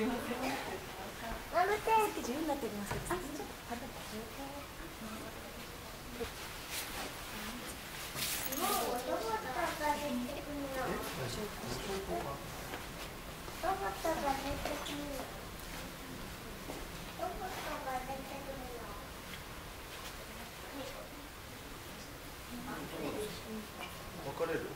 みません。 待って。 さっき自由になっておりますけど、先にちょっと食べた状況を。 もうロボットが出てくるの。ロボットが出てくるの。ロボットが出てくるの。 分かれる？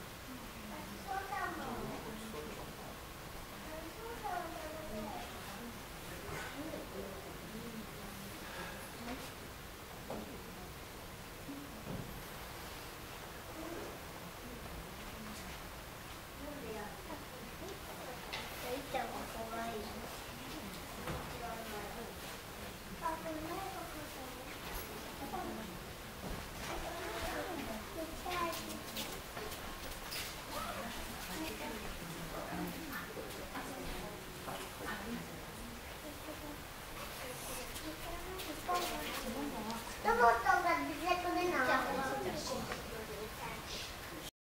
ロボット